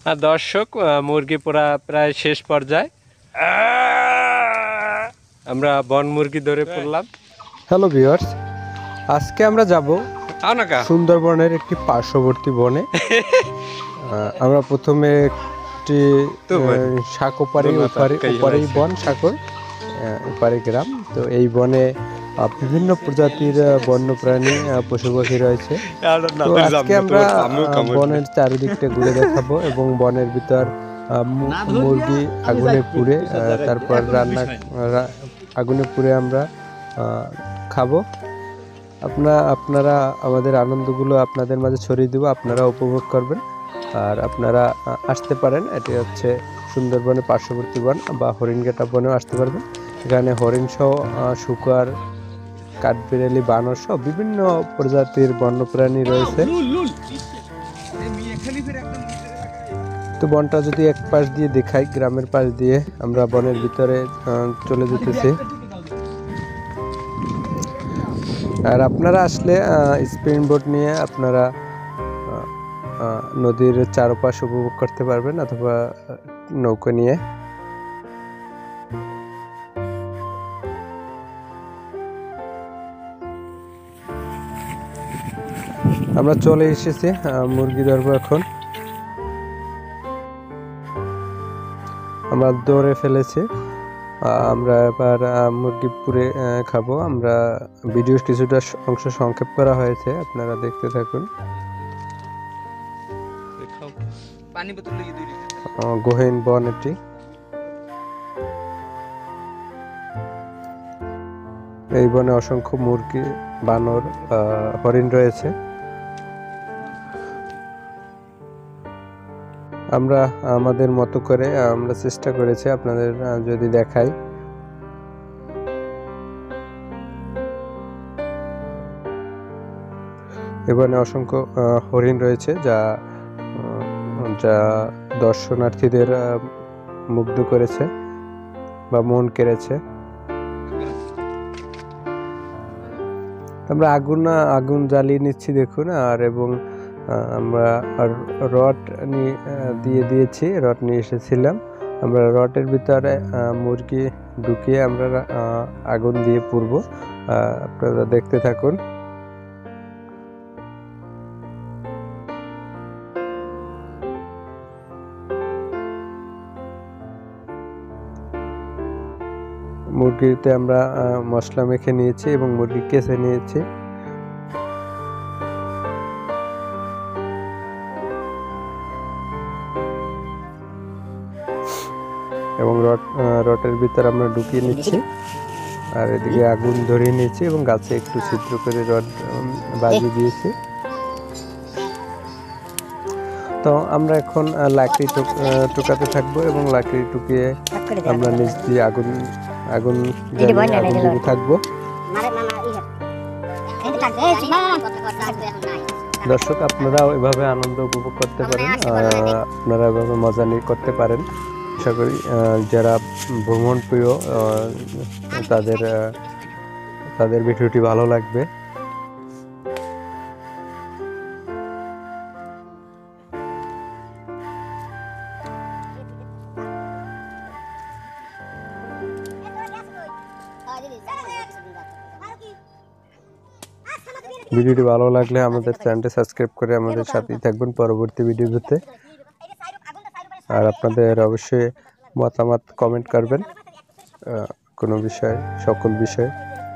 আর দর্শক, মুরগি পোড়া প্রায় শেষ পর্যায়ে। আমরা বন মুরগি ধরে পড়লাম। হ্যালো ভিউয়ার্স, আজকে আমরা যাব আনাকা সুন্দরবনের একটি পার্শ্ববর্তী বনে। আমরা প্রথমে একটি সাকোপারি ওপারেই বন, সাকর এপারে গ্রাম। তো এই বনে বিভিন্ন প্রজাতির বন্যপ্রাণী পশু পাখি রয়েছে। তো আজকে আমরা বনের চারিদিকটা ঘুরে দেখাবো এবং বনের ভিতর মুরগি আগুনে পুড়ে তারপর আগুনে পুড়ে আমরা খাবো। আপনারা আমাদের আনন্দগুলো আপনাদের মাঝে ছড়িয়ে দেবো, আপনারা উপভোগ করবেন। আর আপনারা আসতে পারেন, এটি হচ্ছে সুন্দরবনের পার্শ্ববর্তী বন বা হরিণঘাটা বনেও আসতে পারবেন। এখানে হরিণ সহ শুকর, কাঠবিড়ালি, বানর সহ বিভিন্ন প্রজাতির বন্যপ্রাণী রয়েছে। তো বনটা যদি এক পাশ দিয়ে দেখাই, গ্রামের পাশ দিয়ে আমরা বনের ভিতরে চলে যেতেছি। আর আপনারা আসলে স্পিড বোট নিয়ে আপনারা নদীর চারপাশ উপভোগ করতে পারবেন, অথবা নৌকা নিয়ে। আমরা চলে এসেছি, মুরগি ধরবো এখন। আমরা দৌড়ে ফেলেছি, আমরা এবার মুরগি পুড়ে খাবো। আমরা ভিডিও কিছুটা অংশ সংক্ষেপ করা হয়েছে, আপনারা দেখতে থাকুন। গহীন বন এটি। এই বনে অসংখ্য মুরগি, বানর, হরিণ রয়েছে। আমরা আমাদের মতো করে আমরা চেষ্টা করেছি আপনাদের যদি দেখাই। এখানে অসংখ্য হরিণ রয়েছে, যা দর্শনার্থীদের মুগ্ধ করেছে বা মন কেড়েছে। আমরা আগুন জ্বালিয়ে নিচ্ছি, দেখুন। আর এবং আমরা রড দিয়ে দিয়েছি, রড নিয়ে এসেছিলাম। আমরা রডের ভিতরে মুরগি ঢুকিয়ে আমরা আগুন দিয়ে পুড়ব। আপনারা দেখতে থাকুন। মুরগিতে আমরা মশলা মেখে নিয়েছি এবং মুরগি কেসে নিয়েছি। এবং রটের ভিতর আমরা ঢুকিয়ে নিচ্ছি। আর এদিকে আগুন ধরিয়ে নিয়েছি এবং গাছে একটু ছিদ্র করে রড বাজিয়ে দিয়েছি। তো আমরা এখন লাকড়ি টুকাতে থাকবো এবং লাকড়ি টুকিয়ে আমরা নিচ দিয়ে আগুন জ্বালিয়ে থাকবো। দর্শক, আপনারাও এভাবে আনন্দ উপভোগ করতে পারেন, আপনারা এভাবে মজা নিয়ে করতে পারেন। আশা করি যারা ভ্রমণ প্রিয় তাদের ভিডিওটি ভালো লাগবে। ভিডিওটি ভালো লাগলে আমাদের চ্যানেলটি সাবস্ক্রাইব করে আমাদের সাথেই থাকবেন পরবর্তী ভিডিওতে। আর আপনাদের অবশ্যই মতামত কমেন্ট করবেন কোনো বিষয়, সকল বিষয়।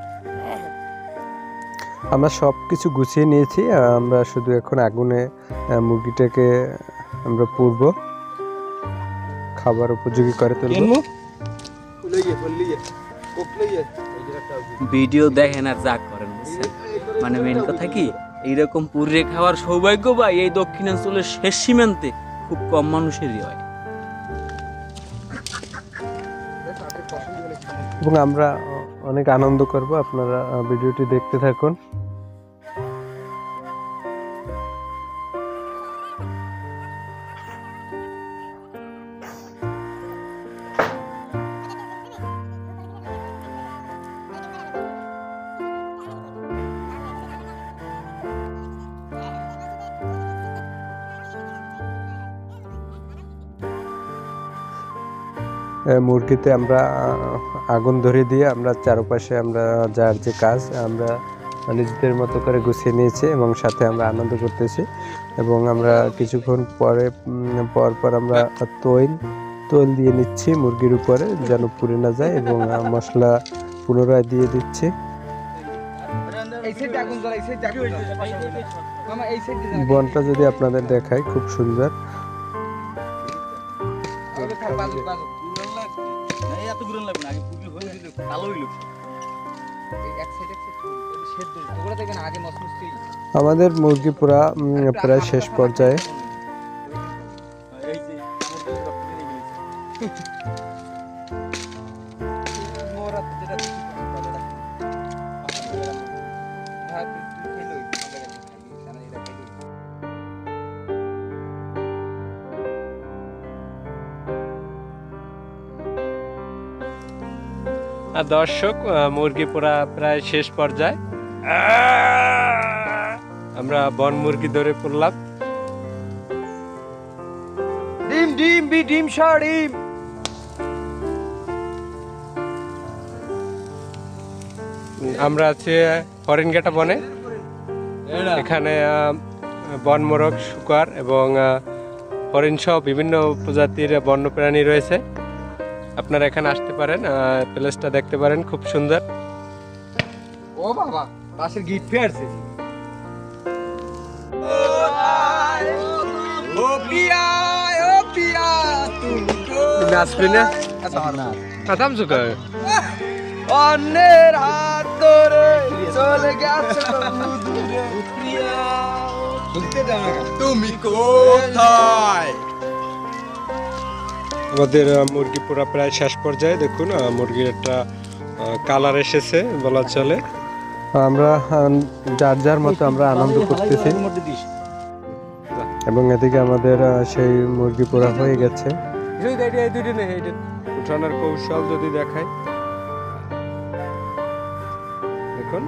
আমরা সব কিছু গুছিয়ে নিয়েছি, আমরা শুধু এখন আগুনে মুরগিটাকে আমরা পুড়ব, খাবার উপযোগী করে তুলব। ভিডিও দেখেন আর যা করেন, বুঝছেন? মানে মেন কথা কি, এইরকম পুড়ে খাওয়ার সৌভাগ্য বা এই দক্ষিণাঞ্চলের শেষ সীমান্তে খুব কম মানুষেরই হয়। এবং আমরা অনেক আনন্দ করব, আপনারা ভিডিওটি দেখতে থাকুন। মুরগিতে আমরা আগুন ধরিয়ে দিয়ে আমরা চারপাশে আমরা যার যে কাজ আমরা নিজেদের মতো করে গুছিয়ে নিয়েছি এবং সাথে আমরা আনন্দ করতেছি এবং আমরা কিছুক্ষণ পর আমরা তৈল দিয়ে নিচ্ছি মুরগির উপরে যেন পুড়ে না যায় এবং মশলা পুনরায় দিয়ে দিচ্ছি। বনটা যদি আপনাদের দেখায় খুব সুন্দর। আমাদের মুরগি পুরা প্রায় শেষ পর্যায়ে। দর্শক, মুরগি পোড়া প্রায় শেষ পর্যায়ে। আমরা বন মুরগি ধরে পড়লাম। আমরা আছি হরিণঘাটা বনে। এখানে বন মোরগ, শুকর এবং হরিণ সহ বিভিন্ন প্রজাতির বন্যপ্রাণী রয়েছে। আপনারা এখানে আসতে পারেন, প্লেসটা দেখতে পারেন, খুব সুন্দর। ও বাবা, পাশের গিট ফেয়ারছে। ও পিয়া তুমি তো নাচবি না? খতম সুকা অন্যের হাত ধরে চলে গেছে দূরে প্রিয়া তুমি কোথায়? আমাদের মুরগি পোড়া প্রায় শেষ পর্যায়ে। দেখুন, মুরগির একটা কালার এসেছে বলা চলে। আমরা যার মতো আমরা আনন্দ করতেছি এবং এদিকে আমাদের সেই মুরগি পোড়া হয়ে গেছে। উঠানোর কৌশল যদি দেখায়, দেখুন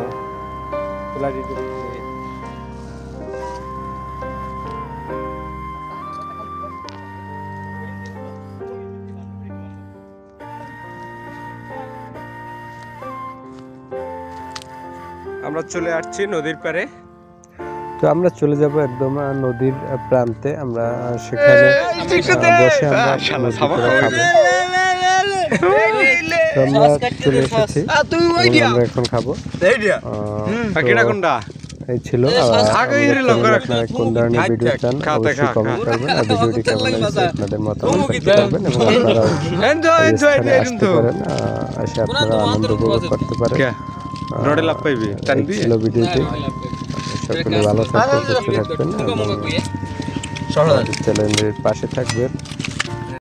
আমরা চলে আসছি নদীর পাড়ে। তো আমরা চলে যাব একদম নদীর প্রান্তে। আমরা সেখানে বসে আমরা মুরগি পোড়া খাবো। তো আমরা চলে এসেছি এবং আমরা এখন খাবো। এই ছিল। আপনারা কোন ধরনের ভিডিও চান অবশ্যই কমেন্ট করবেন আর ভিডিওটি কেমন লাগছে আপনাদের মতামত লিখতে পারবেন এবং আপনারা আসতে পারেন, এসে আপনারা আনন্দ উপভোগ করতে পারেন। এই ছিল ভিডিওটি। সকলে ভালো থাকবেন, সুস্থ থাকবেন এবং চ্যানেলের পাশে থাকবেন।